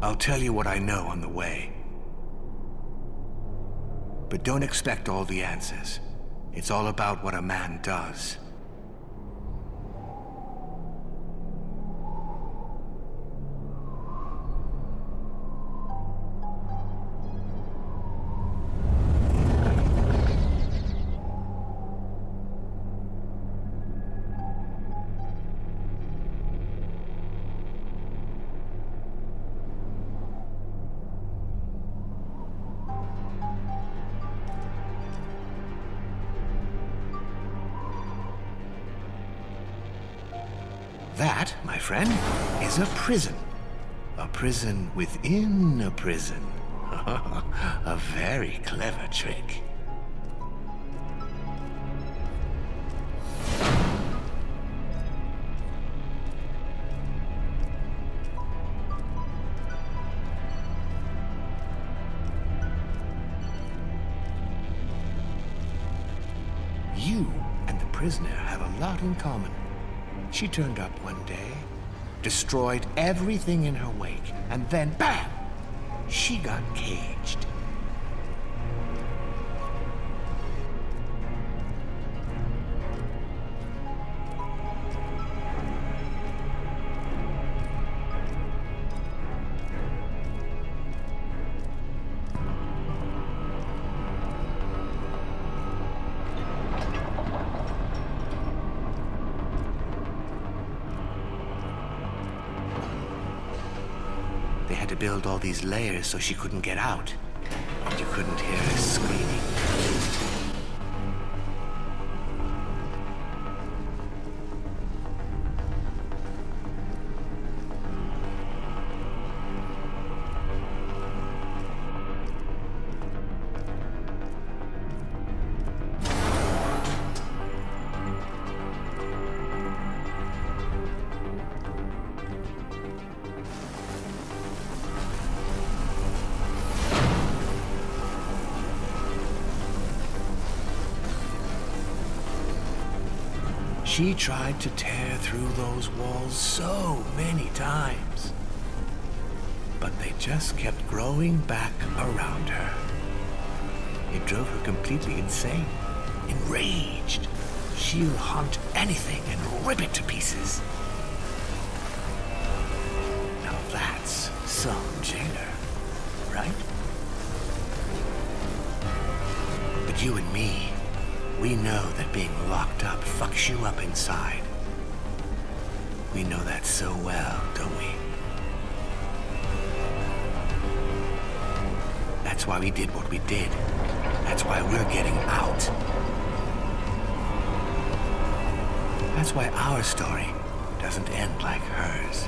I'll tell you what I know on the way. But don't expect all the answers. It's all about what a man does. That, my friend, is a prison. A prison within a prison. A very clever trick. You and the prisoner have a lot in common. She turned up one day, destroyed everything in her wake, and then, bam! She got caged. They had to build all these layers so she couldn't get out. And you couldn't hear her screaming. She tried to tear through those walls so many times, but they just kept growing back around her. It drove her completely insane. Enraged, she'll hunt anything and rip it to pieces. Now that's some jailer, right? But you and me, we know that being locked up fucks you up inside. We know that so well, don't we? That's why we did what we did. That's why we're getting out. That's why our story doesn't end like hers.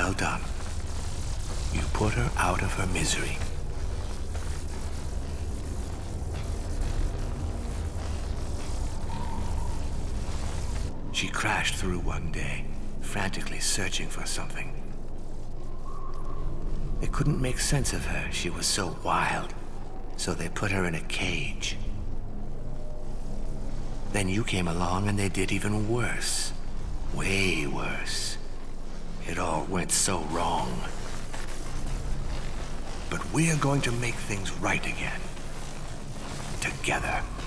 Well done. You put her out of her misery. She crashed through one day, frantically searching for something. They couldn't make sense of her. She was so wild, so they put her in a cage. Then you came along and they did even worse. Way worse. It all went so wrong. But we're going to make things right again. Together.